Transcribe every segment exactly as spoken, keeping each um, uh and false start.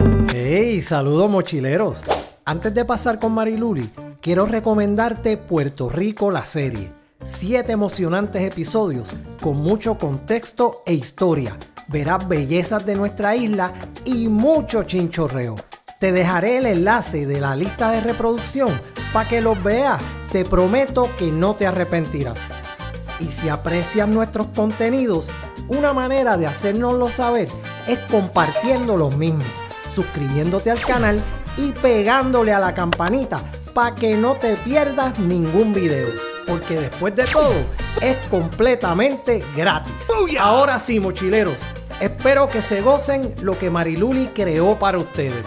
Hey, saludos mochileros. Antes de pasar con Mariluli, quiero recomendarte Puerto Rico la serie. Siete emocionantes episodios con mucho contexto e historia. Verás bellezas de nuestra isla y mucho chinchorreo. Te dejaré el enlace de la lista de reproducción para que los veas. Te prometo que no te arrepentirás. Y si aprecias nuestros contenidos, una manera de hacérnoslo saber es compartiendo los mismos, suscribiéndote al canal y pegándole a la campanita para que no te pierdas ningún video, porque después de todo es completamente gratis. Ahora sí, mochileros, espero que se gocen lo que Mariluli creó para ustedes.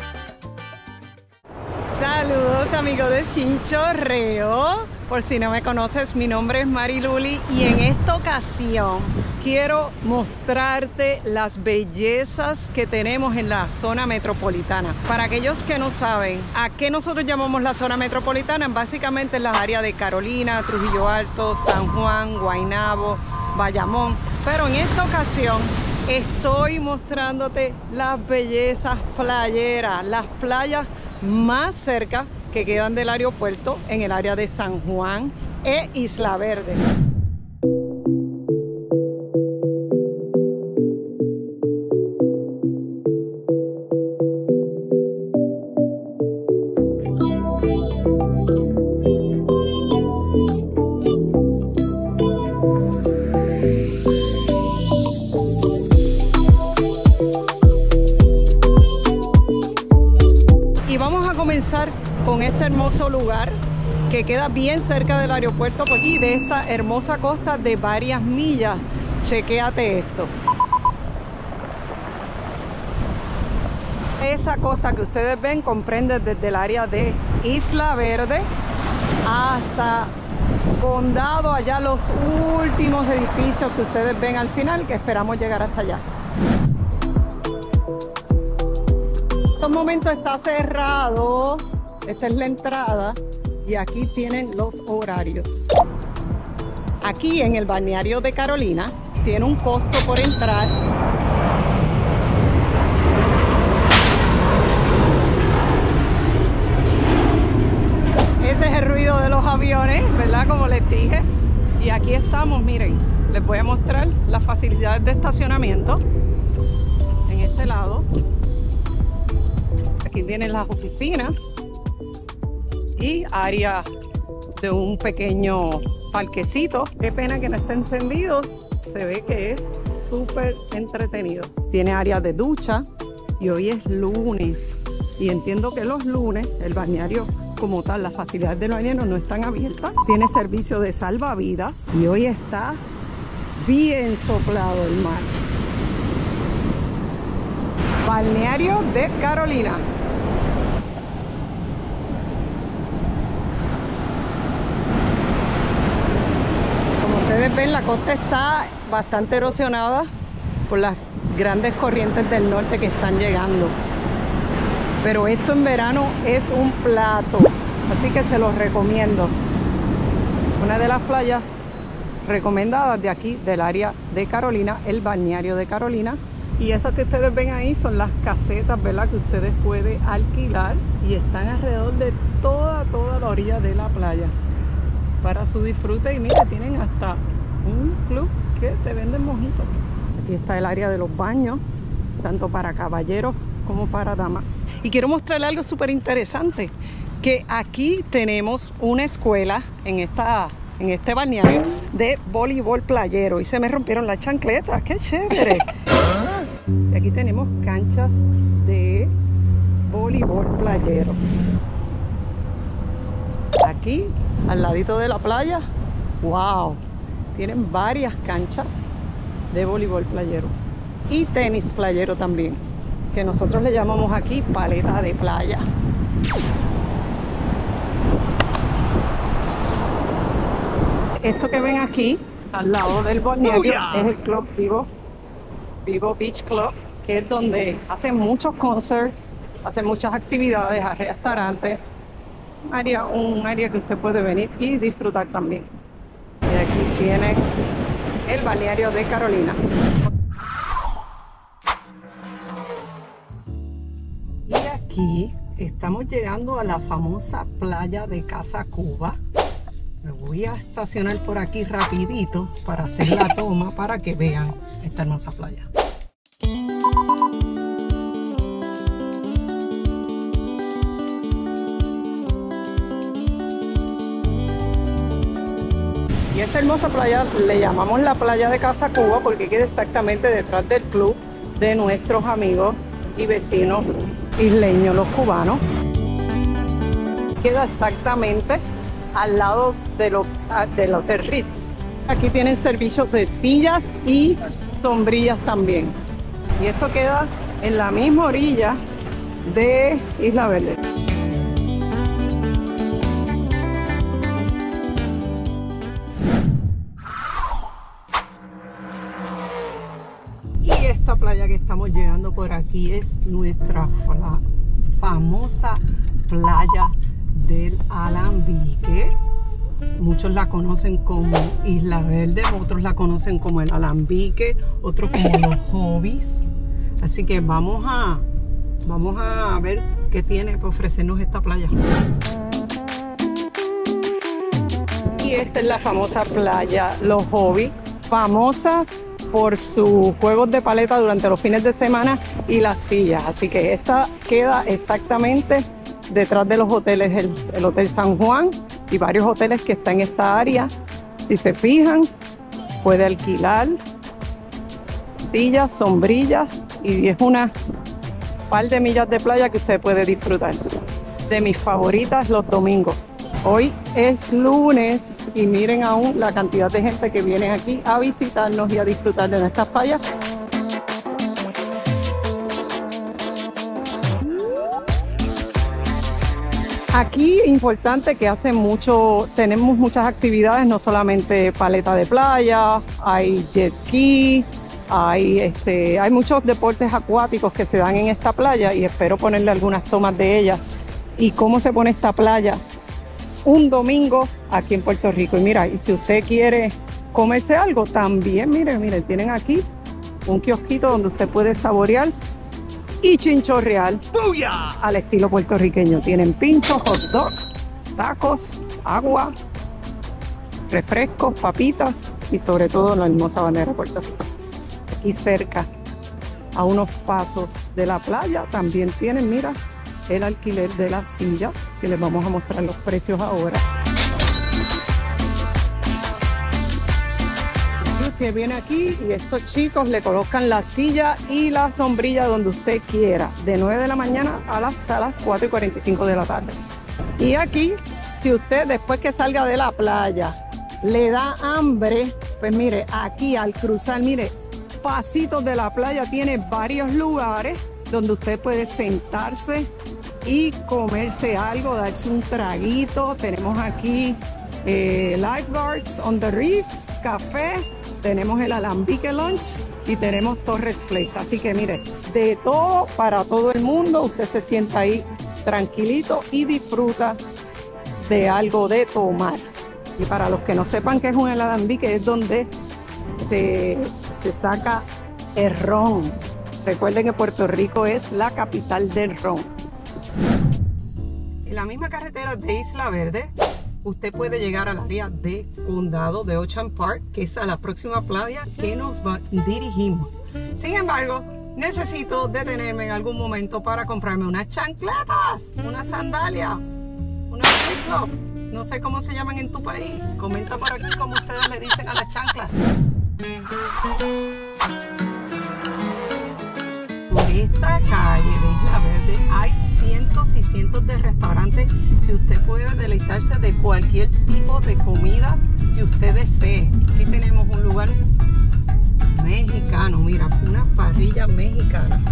Saludos amigos de Chinchorreo. Por si no me conoces, mi nombre es Mariluli y en esta ocasión quiero mostrarte las bellezas que tenemos en la zona metropolitana. Para aquellos que no saben, ¿a qué nosotros llamamos la zona metropolitana? Básicamente en las áreas de Carolina, Trujillo Alto, San Juan, Guaynabo, Bayamón. Pero en esta ocasión estoy mostrándote las bellezas playeras, las playas más cerca que quedan del aeropuerto en el área de San Juan e Isla Verde. Y vamos a comenzar con este hermoso lugar que queda bien cerca del aeropuerto y de esta hermosa costa de varias millas. Chequéate esto. Esa costa que ustedes ven comprende desde el área de Isla Verde hasta Condado, allá los últimos edificios que ustedes ven al final, que esperamos llegar hasta allá. En estos momentos está cerrado. Esta es la entrada y aquí tienen los horarios. Aquí en el balneario de Carolina tiene un costo por entrar. Ese es el ruido de los aviones, ¿verdad? Como les dije. Y aquí estamos, miren, les voy a mostrar las facilidades de estacionamiento. En este lado. Aquí tienen las oficinas y área de un pequeño parquecito. Qué pena que no esté encendido. Se ve que es súper entretenido. Tiene área de ducha y hoy es lunes. Y entiendo que los lunes el balneario como tal, las facilidades del balneario no están abiertas. Tiene servicio de salvavidas y hoy está bien soplado el mar. Balneario de Carolina. Ustedes ven, la costa está bastante erosionada por las grandes corrientes del norte que están llegando. Pero esto en verano es un plato, así que se los recomiendo. Una de las playas recomendadas de aquí, del área de Carolina, el balneario de Carolina. Y esas que ustedes ven ahí son las casetas, ¿verdad? Que ustedes pueden alquilar y están alrededor de toda, toda la orilla de la playa para su disfrute. Y mira, tienen hasta un club que te venden mojitos. Aquí está el área de los baños, tanto para caballeros como para damas. Y quiero mostrarles algo súper interesante, que aquí tenemos una escuela en, esta, en este balneario de voleibol playero. Y se me rompieron las chancletas, ¡qué chévere! Y aquí tenemos canchas de voleibol playero. Aquí, al ladito de la playa, wow, tienen varias canchas de voleibol playero y tenis playero también, que nosotros le llamamos aquí paleta de playa. Esto que ven aquí, al lado del balneario, es el Club Vivo, Vivo Beach Club, que es donde hacen muchos concerts, hacen muchas actividades, a restaurantes. Área, un área que usted puede venir y disfrutar también. Y aquí tiene el balneario de Carolina. aquí estamos llegando a la famosa playa de Casa Cuba. Me voy a estacionar por aquí rapidito para hacer la toma para que vean esta hermosa playa. Y esta hermosa playa le llamamos la playa de Casa Cuba porque queda exactamente detrás del club de nuestros amigos y vecinos isleños, los cubanos. Queda exactamente al lado de lo, del Hotel Ritz. Aquí tienen servicios de sillas y sombrillas también. Y esto queda en la misma orilla de Isla Verde. Y esta playa que estamos llegando por aquí es nuestra famosa playa del Alambique. Muchos la conocen como Isla Verde, otros la conocen como el Alambique, otros como los Hobbies. Así que vamos a, vamos a ver qué tiene para ofrecernos esta playa. Y esta es la famosa playa Los Hobbies, famosa por sus juegos de paleta durante los fines de semana y las sillas. Así que esta queda exactamente detrás de los hoteles, el, el Hotel San Juan y varios hoteles que están en esta área. Si se fijan, puede alquilar sillas, sombrillas y es una par de millas de playa que usted puede disfrutar. De mis favoritas los domingos. Hoy es lunes y miren aún la cantidad de gente que viene aquí a visitarnos y a disfrutar de nuestras playas. Aquí importante que hace mucho, tenemos muchas actividades, no solamente paleta de playa, hay jet ski, hay, este, hay muchos deportes acuáticos que se dan en esta playa y espero ponerle algunas tomas de ellas y cómo se pone esta playa un domingo aquí en Puerto Rico. Y mira, y si usted quiere comerse algo, también miren, miren, tienen aquí un kiosquito donde usted puede saborear y chinchorrear ¡Booyah! Al estilo puertorriqueño. Tienen pinchos, hot dog, tacos, agua, refrescos, papitas y sobre todo la hermosa bandera de Puerto Rico. Aquí cerca, a unos pasos de la playa, también tienen, mira, el alquiler de las sillas, que les vamos a mostrar los precios ahora. Que viene aquí y estos chicos le colocan la silla y la sombrilla donde usted quiera, de nueve de la mañana hasta las cuatro y cuarenta y cinco de la tarde. Y aquí, si usted después que salga de la playa le da hambre, pues mire, aquí al cruzar, mire, pasitos de la playa tiene varios lugares donde usted puede sentarse y comerse algo, darse un traguito. Tenemos aquí eh, lifeguards on the reef, café. Tenemos el Alambique Lunch y tenemos Torres Place. Así que mire, de todo para todo el mundo. Usted se sienta ahí tranquilito y disfruta de algo de tomar. Y para los que no sepan qué es un Alambique, es donde se, se saca el ron. Recuerden que Puerto Rico es la capital del ron. En la misma carretera de Isla Verde, usted puede llegar al área de condado de Ocean Park, que es a la próxima playa que nos va, dirigimos. Sin embargo, necesito detenerme en algún momento para comprarme unas chancletas, una sandalia, una flip-flop. No sé cómo se llaman en tu país. Comenta por aquí cómo ustedes le dicen a las chanclas. Por esta calle de Isla Verde hay cientos y cientos de restaurantes que usted puede deleitarse de cualquier tipo de comida que usted desee. Aquí tenemos un lugar mexicano, mira, una parrilla mexicana.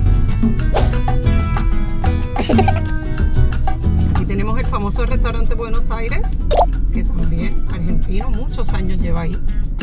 Aquí tenemos el famoso restaurante Buenos Aires, que también argentino, muchos años lleva ahí.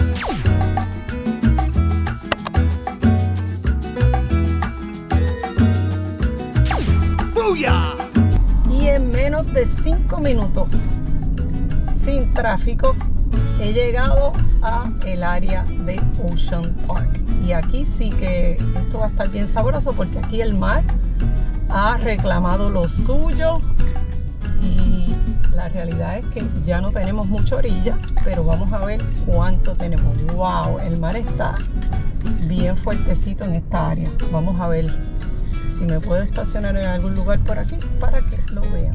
Y en menos de cinco minutos, sin tráfico, he llegado a el área de Ocean Park. Y aquí sí que esto va a estar bien sabroso porque aquí el mar ha ha reclamado lo suyo y la realidad es que ya no tenemos mucha orilla, pero vamos a ver cuánto tenemos. Wow, el mar está bien fuertecito en esta área. Vamos a ver si me puedo estacionar en algún lugar por aquí para que lo vean.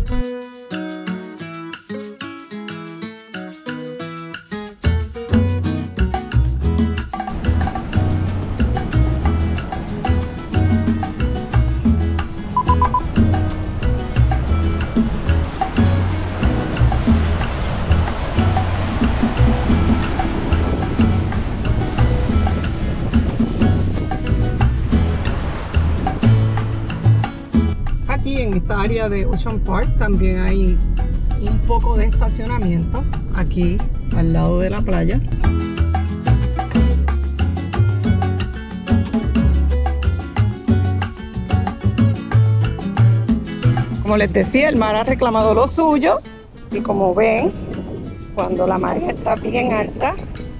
En esta área de Ocean Park también hay un poco de estacionamiento aquí al lado de la playa. Como les decía, el mar ha reclamado lo suyo y como ven, cuando la marea está bien alta,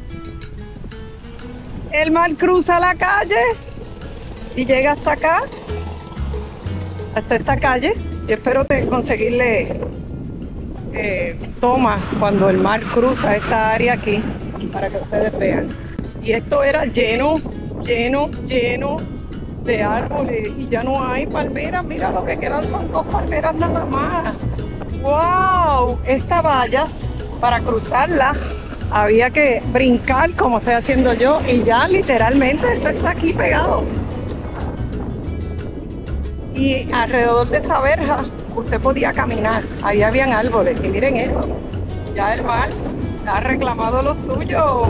el mar cruza la calle y llega hasta acá, hasta esta calle, y espero de conseguirle eh, tomas cuando el mar cruza esta área aquí para que ustedes vean. Y esto era lleno, lleno, lleno de árboles y ya no hay palmeras. Mira, lo que quedan son dos palmeras nada más. ¡Wow! Esta valla, para cruzarla había que brincar como estoy haciendo yo y ya literalmente esto está aquí pegado. Y alrededor de esa verja usted podía caminar, ahí habían árboles y miren eso, ya el mar ha reclamado lo suyo.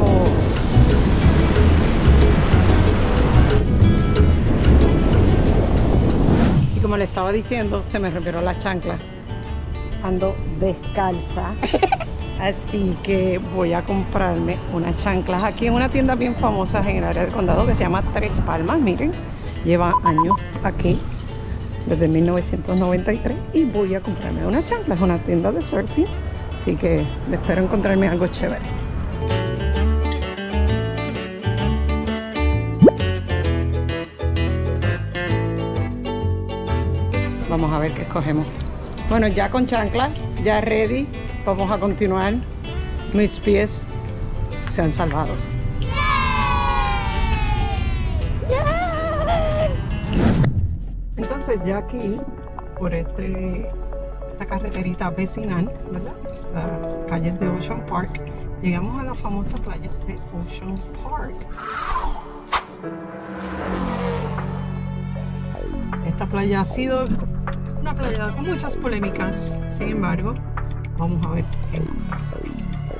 Y como le estaba diciendo, se me rompieron las chanclas, ando descalza, así que voy a comprarme unas chanclas aquí en una tienda bien famosa en el área del condado que se llama Tres Palmas. Miren, lleva años aquí, desde mil novecientos noventa y tres, y voy a comprarme una chancla. Es una tienda de surfing, así que espero encontrarme algo chévere. Vamos a ver qué escogemos. Bueno, ya con chancla, ya ready, vamos a continuar. Mis pies se han salvado. Entonces ya aquí, por este, esta carreterita vecinal, ¿verdad? La calle de Ocean Park, llegamos a la famosa playa de Ocean Park. Esta playa ha sido una playa con muchas polémicas, sin embargo, vamos a ver qué encontramos aquí.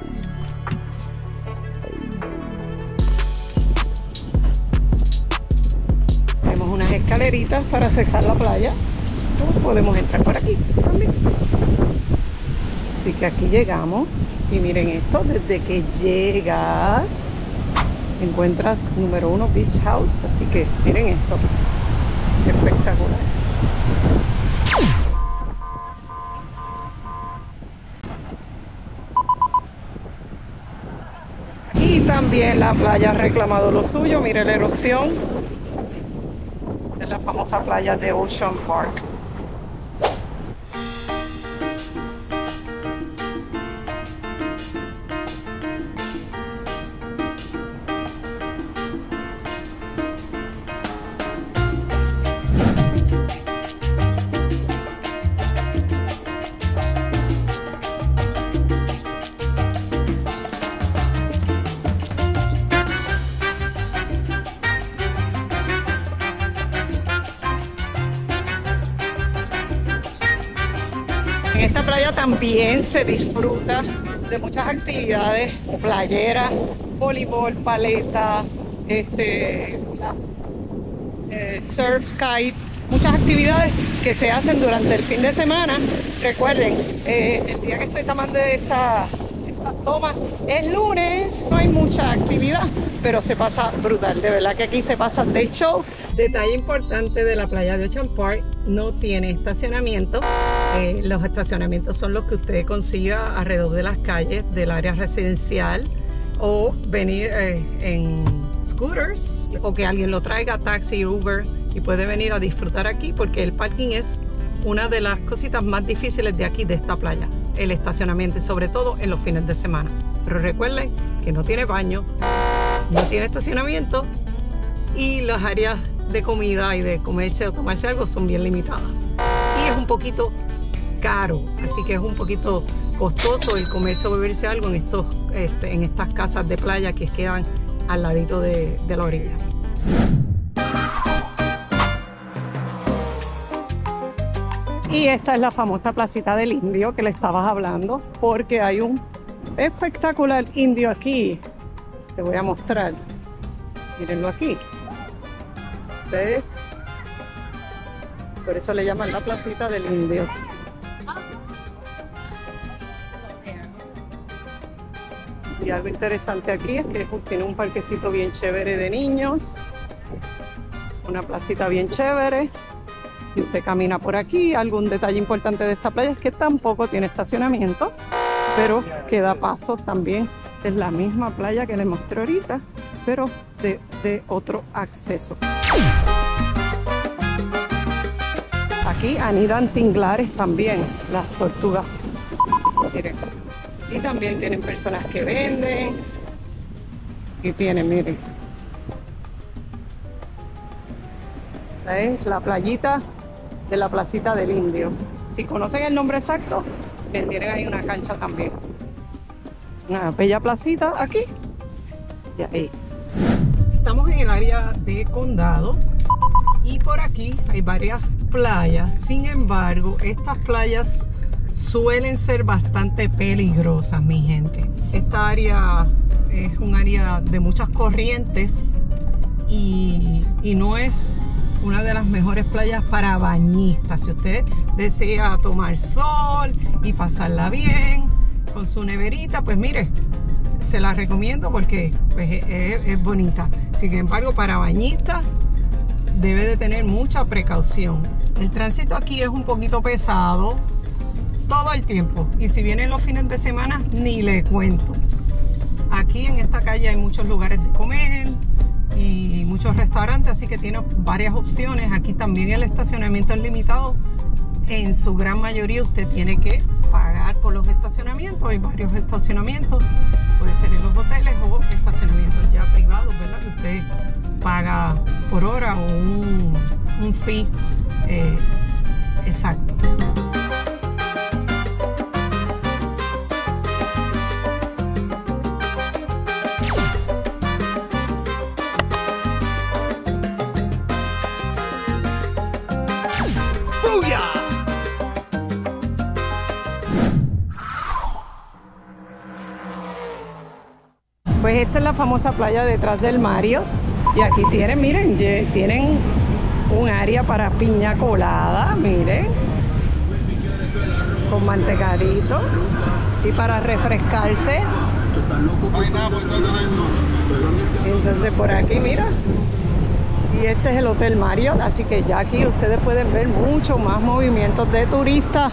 Tenemos unas escaleritas para accesar la playa. Podemos entrar por aquí también. Así que aquí llegamos y miren esto, desde que llegas encuentras número uno Beach House, así que miren esto, qué espectacular. Y también la playa ha reclamado lo suyo, miren la erosión de la famosa playa de Ocean Park. En esta playa también se disfruta de muchas actividades playeras, voleibol, paleta, este, eh, surf, kite, muchas actividades que se hacen durante el fin de semana. Recuerden, eh, el día que estoy tomando esta, esta toma es lunes, no hay mucha actividad, pero se pasa brutal, de verdad que aquí se pasa de show. Detalle importante de la playa de Ocean Park, no tiene estacionamiento. Eh, los estacionamientos son los que usted consiga alrededor de las calles del área residencial o venir eh, en scooters o que alguien lo traiga, taxi, Uber, y puede venir a disfrutar aquí porque el parking es una de las cositas más difíciles de aquí, de esta playa, el estacionamiento, y sobre todo en los fines de semana. Pero recuerden que no tiene baño, no tiene estacionamiento y las áreas de comida y de comerse o tomarse algo son bien limitadas. Y es un poquito caro, así que es un poquito costoso el comerse o beberse algo en, estos, este, en estas casas de playa que quedan al ladito de, de la orilla. Y esta es la famosa placita del indio que le estabas hablando, porque hay un espectacular indio aquí. Te voy a mostrar. Mírenlo aquí. ¿Ves? Por eso le llaman la placita del indio. Y algo interesante aquí es que tiene un parquecito bien chévere de niños. Una placita bien chévere. Y usted camina por aquí. Algún detalle importante de esta playa es que tampoco tiene estacionamiento, pero que da pasos también. Es la misma playa que les mostré ahorita, pero de, de otro acceso. Aquí anidan tinglares también, las tortugas. Miren. Y también tienen personas que venden. Y tienen, miren. Esta es la playita de la placita del indio. Si conocen el nombre exacto, tienen ahí una cancha también. Una bella placita aquí y ahí. Estamos en el área de condado y por aquí hay varias playas. Sin embargo, estas playas suelen ser bastante peligrosas, mi gente. Esta área es un área de muchas corrientes y, y no es una de las mejores playas para bañistas. Si usted desea tomar sol y pasarla bien con su neverita, pues mire, se la recomiendo porque pues, es, es bonita. Sin embargo, para bañistas debe de tener mucha precaución. El tránsito aquí es un poquito pesado todo el tiempo, y si vienen los fines de semana ni le cuento. Aquí en esta calle hay muchos lugares de comer y muchos restaurantes, así que tiene varias opciones. Aquí también el estacionamiento es limitado. En su gran mayoría usted tiene que pagar por los estacionamientos. Hay varios estacionamientos, puede ser en los hoteles o estacionamientos ya privados, ¿verdad? Que usted paga por hora o un, un fee eh, exacto. Pues esta es la famosa playa detrás del Marriott. Y aquí tienen, miren, tienen un área para piña colada, miren. Con mantecadito. Sí, para refrescarse. Entonces por aquí, mira. Y este es el Hotel Marriott, así que ya aquí ustedes pueden ver mucho más movimientos de turistas.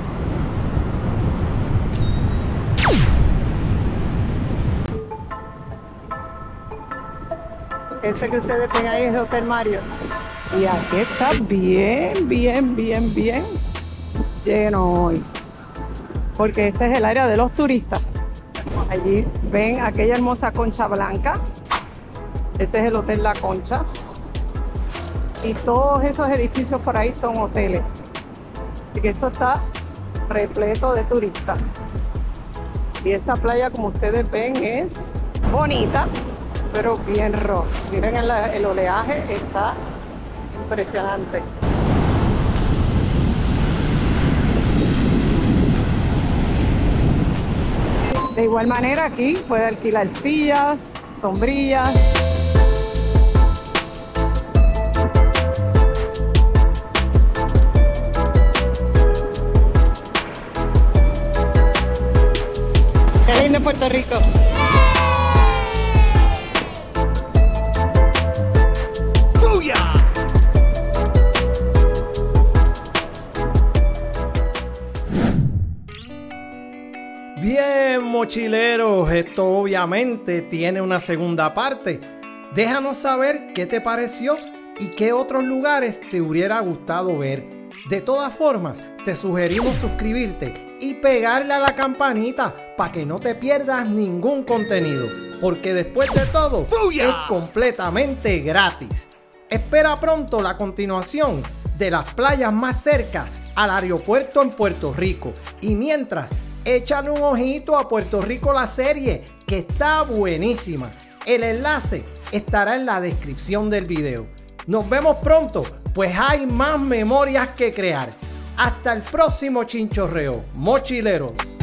Ese que ustedes ven ahí es el Hotel Marriott. Y aquí está bien, bien, bien, bien lleno hoy. Porque este es el área de los turistas. Allí ven aquella hermosa concha blanca. Ese es el Hotel La Concha. Y todos esos edificios por ahí son hoteles. Así que esto está repleto de turistas. Y esta playa, como ustedes ven, es bonita, pero bien roja. Miren el, el oleaje, está impresionante. De igual manera aquí puede alquilar sillas, sombrillas. Qué lindo Puerto Rico. Bien, mochileros, esto obviamente tiene una segunda parte. Déjanos saber qué te pareció y qué otros lugares te hubiera gustado ver. De todas formas, te sugerimos suscribirte y pegarle a la campanita para que no te pierdas ningún contenido, porque después de todo, ¡Booyah!, es completamente gratis. Espera pronto la continuación de las playas más cerca al aeropuerto en Puerto Rico. Y mientras, échale un ojito a Puerto Rico la serie, que está buenísima. El enlace estará en la descripción del video. Nos vemos pronto, pues hay más memorias que crear. Hasta el próximo chinchorreo, mochileros.